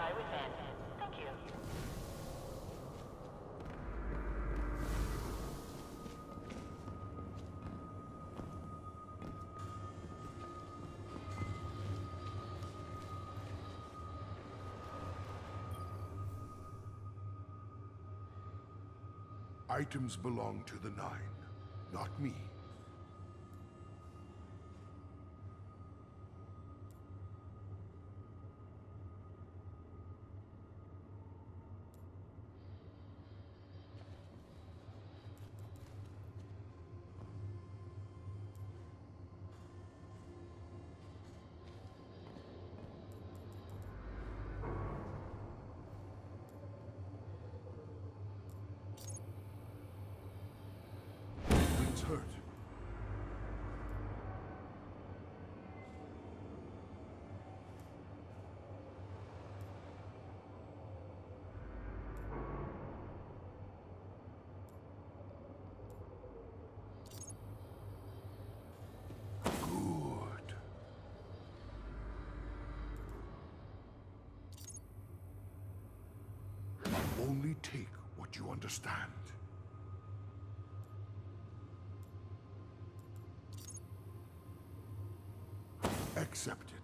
lie within. Thank you. Items belong to the Nine, not me. Hurt. Good. Only take what you understand. Accept it.